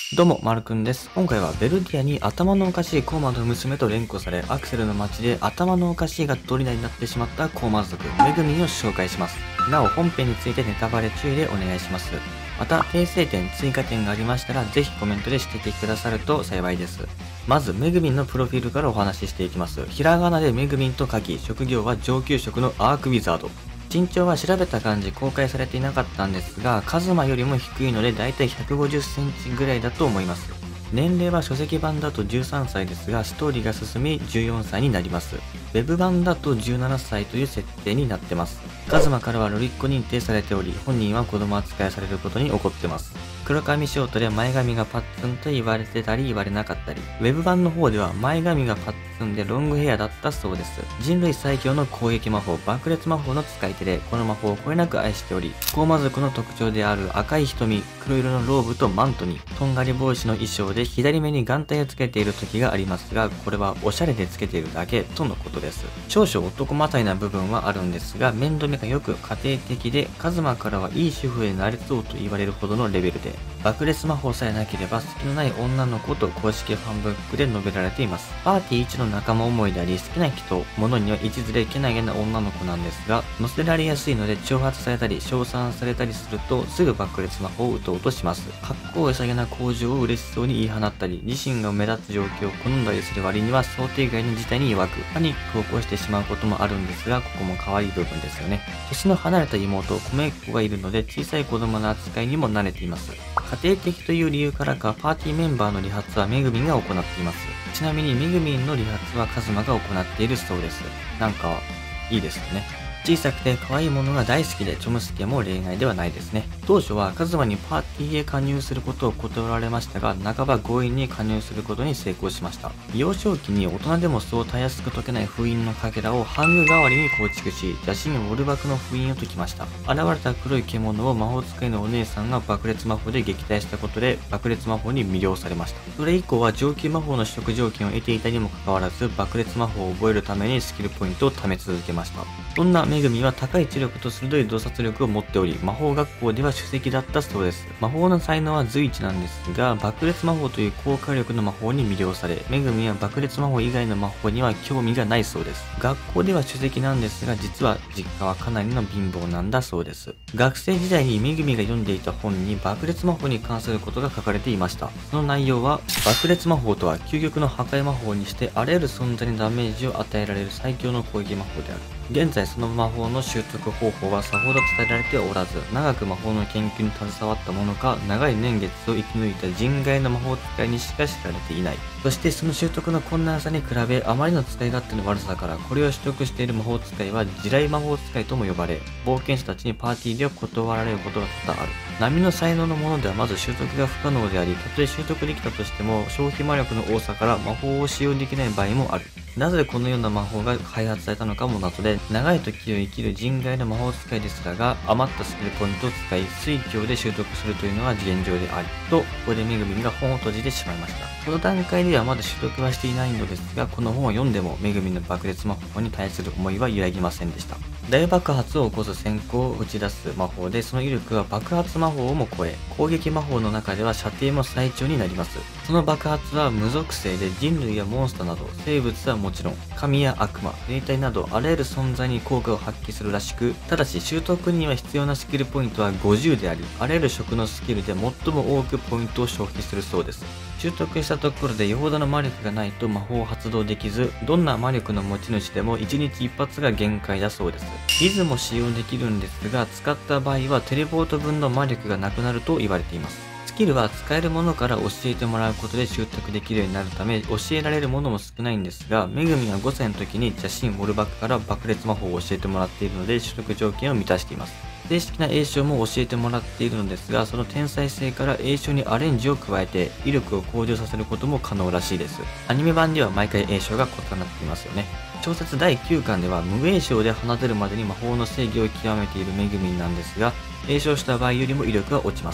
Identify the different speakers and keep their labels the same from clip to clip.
Speaker 1: どうも、まるくんです。今回はベルディアに頭のおかしいコーマの娘と連呼され、アクセルの街で頭のおかしいがドリナになってしまったコーマ族、メグミンを紹介します。なお、本編についてネタバレ注意でお願いします。また、訂正点、追加点がありましたら、ぜひコメントで指摘くださると幸いです。まず、メグミンのプロフィールからお話ししていきます。ひらがなでメグミンと書き、職業は上級職のアークウィザード。身長は調べた感じ公開されていなかったんですが、カズマよりも低いのでだいたい150センチぐらいだと思います。年齢は書籍版だと13歳ですが、ストーリーが進み14歳になります。ウェブ版だと17歳という設定になってます。カズマからはロリッコ認定されており、本人は子供扱いされることに怒ってます。黒髪ショートで前髪がパッツンと言われてたり言われなかったり、ウェブ版の方では前髪がパッツンでロングヘアだったそうです。人類最強の攻撃魔法、爆裂魔法の使い手で、この魔法をこれなく愛しており、コーマ族の特徴である赤い瞳、黒色のローブとマントに、とんがり帽子の衣装で左目に眼帯をつけている時がありますが、これはおしゃれでつけているだけとのことです。少々男またいな部分はあるんですが、面倒見がよく家庭的で、カズマからはいい主婦へなれそうと言われるほどのレベルで、爆裂魔法さえなければ隙のない女の子と公式ファンブックで述べられています。パーティー一の仲間思いであり、好きな人、物には一途でけなげな女の子なんですが、乗せられやすいので挑発されたり、称賛されたりすると、すぐ爆裂魔法を打とうとします。格好良さげな工場を嬉しそうに言い放ったり、自身が目立つ状況を好んだりする割には想定外の事態に弱く、パニックを起こしてしまうこともあるんですが、ここも可愛い部分ですよね。年の離れた妹、米っ子がいるので、小さい子供の扱いにも慣れています。家庭的という理由からか、パーティーメンバーの理髪はメグミンが行っています。ちなみにメグミンの理髪はカズマが行っているそうです。なんか、いいですよね。小さくて可愛いものが大好きで、チョムスケも例外ではないですね。当初はカズマにパーティーへ加入することを断られましたが、半ば強引に加入することに成功しました。幼少期に大人でもそうたやすく解けない封印のかけらをハング代わりに構築し、邪神ウォルバクの封印を解きました。現れた黒い獣を魔法使いのお姉さんが爆裂魔法で撃退したことで、爆裂魔法に魅了されました。それ以降は上級魔法の取得条件を得ていたにもかかわらず、爆裂魔法を覚えるためにスキルポイントを貯め続けました。そんなメグミは高い知力と鋭い洞察力を持っており、魔法学校では首席だったそうです。魔法の才能は随一なんですが、爆裂魔法という高火力の魔法に魅了され、メグミは爆裂魔法以外の魔法には興味がないそうです。学校では首席なんですが、実は実家はかなりの貧乏なんだそうです。学生時代にメグミが読んでいた本に爆裂魔法に関することが書かれていました。その内容は、爆裂魔法とは究極の破壊魔法にしてあらゆる存在にダメージを与えられる最強の攻撃魔法である。現在その魔法の習得方法はさほど伝えられておらず、長く魔法の研究に携わったものか、長い年月を生き抜いた人外の魔法使いにしか知られていない。そしてその習得の困難さに比べ、あまりの使い勝手の悪さから、これを取得している魔法使いは地雷魔法使いとも呼ばれ、冒険者たちにパーティーでは断られることが多々ある。波の才能のものではまず習得が不可能であり、たとえ習得できたとしても、消費魔力の多さから魔法を使用できない場合もある。なぜこのような魔法が開発されたのかも謎で、長い時を生きる人外の魔法使いですらが、余ったスキルポイントを使い、水郷で習得するというのが現状であり、と、ここでメグミンが本を閉じてしまいました。この段階ではまだ習得はしていないのですが、この本を読んでも、メグミンの爆裂魔法に対する思いは揺らぎませんでした。大爆発を起こす閃光を打ち出す魔法で、その威力は爆発魔法をも超え、攻撃魔法の中では射程も最長になります。その爆発は無属性で、人類やモンスターなど生物はもちろん、神や悪魔、霊体などあらゆる存在に効果を発揮するらしく、ただし習得には必要なスキルポイントは50であり、あらゆる職のスキルで最も多くポイントを消費するそうです。習得したところでよほどの魔力がないと魔法を発動できず、どんな魔力の持ち主でも1日1発が限界だそうです。リズも使用できるんですが、使った場合はテレポート分の魔力がなくなると言われています。スキルは使えるものから教えてもらうことで習得できるようになるため、教えられるものも少ないんですが、メグミは5歳の時に邪神ウォルバクから爆裂魔法を教えてもらっているので、取得条件を満たしています。正式な栄唱も教えてもらっているのですが、その天才性から栄唱にアレンジを加えて、威力を向上させることも可能らしいです。アニメ版では毎回栄唱が異なっていますよね。小説第9巻では無栄唱で放てるまでに魔法の制御を極めているメグミンなんですが、栄唱した場合よりも威力が落ちます。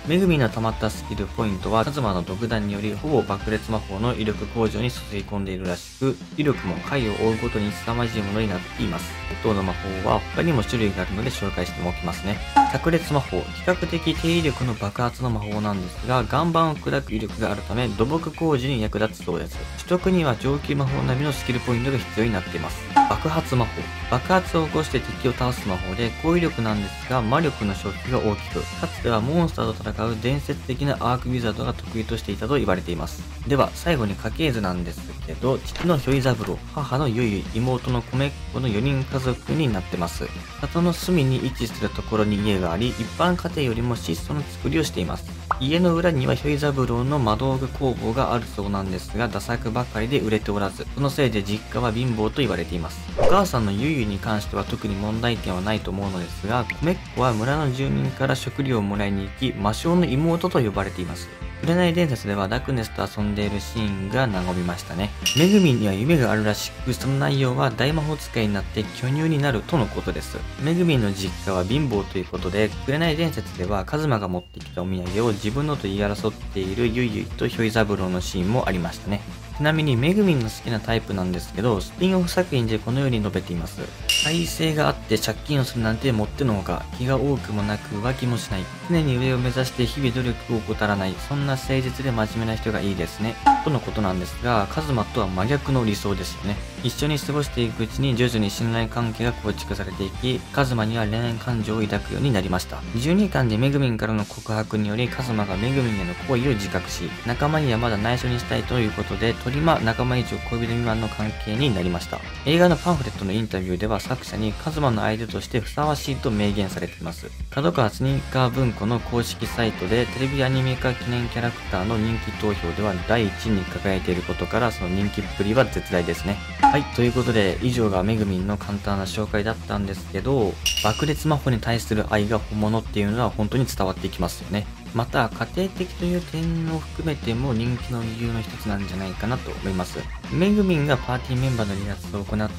Speaker 1: めぐみの溜まったスキルポイントは、カズマの独断によりほぼ爆裂魔法の威力向上に注ぎ込んでいるらしく、威力も回を追うごとに凄まじいものになっています。当の魔法は他にも種類があるので紹介しておきますね。炸裂魔法、比較的低威力の爆発の魔法なんですが、岩盤を砕く威力があるため土木工事に役立つそうです。取得には上級魔法並みのスキルポイントが必要になっています。爆発魔法、爆発を起こして敵を倒す魔法で高威力なんですが、魔力の消費が大きく、かつてはモンスターと戦う伝説的なアークウィザードが得意としていたと言われています。では最後に家系図なんですけど、父のひょい三郎、母のゆいゆい、妹の米っ子の4人家族になってます。里の隅に位置するところに家があり、一般家庭よりも質素な作りをしています。家の裏にはひょい三郎の魔道具工房があるそうなんですが、ダ作ばかりで売れておらず、そのせいで実家は貧乏と言われています。お母さんのゆいゆいに関しては特に問題点はないと思うのですが、米っ子は村の住民から食料をもらいに行き、魔性の妹と呼ばれています。紅伝説ではダクネスと遊んでいるシーンが和みましたね。めぐみには夢があるらしく、その内容は大魔法使いになって巨乳になるとのことです。めぐみの実家は貧乏ということで、紅伝説ではカズマが持ってきたお土産を自分のと言い争っているゆいゆいとひょい三郎のシーンもありましたね。ちなみにめぐみんの好きなタイプなんですけど、スピンオフ作品でこのように述べています。耐性があって借金をするなんてもってのほか、気が多くもなく浮気もしない。常に上を目指して日々努力を怠らない。そんな誠実で真面目な人がいいですね。とのことなんですが、カズマとは真逆の理想ですよね。一緒に過ごしていくうちに徐々に信頼関係が構築されていき、カズマには恋愛感情を抱くようになりました。12巻でめぐみんからの告白によりカズマがめぐみんへの好意を自覚し、仲間にはまだ内緒にしたいということで、トリマ仲間以上恋人未満の関係になりました。映画のパンフレットのインタビューでは作者にカズマの相手としてふさわしいと明言されています。角川スニーカー文庫の公式サイトでテレビアニメ化記念キャラクターの人気投票では第1位に輝いていることから、その人気っぷりは絶大ですね。はい、ということで以上がめぐみんの簡単な紹介だったんですけど、爆裂魔法に対する愛が本物っていうのは本当に伝わってきますよね。また家庭的という点を含めても人気の理由の一つなんじゃないかなと思います。めぐみんがパーティーメンバーの離脱を行って、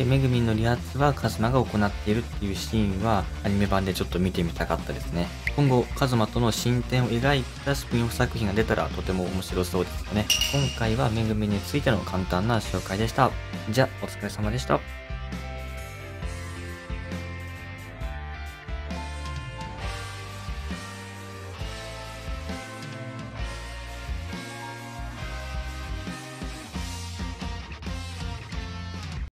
Speaker 1: めぐみんの離脱はカズマが行っているっていうシーンはアニメ版でちょっと見てみたかったですね。今後カズマとの進展を描いたスピンオフ作品が出たらとても面白そうですよね。今回はめぐみんについての簡単な紹介でした。じゃあお疲れ様でした。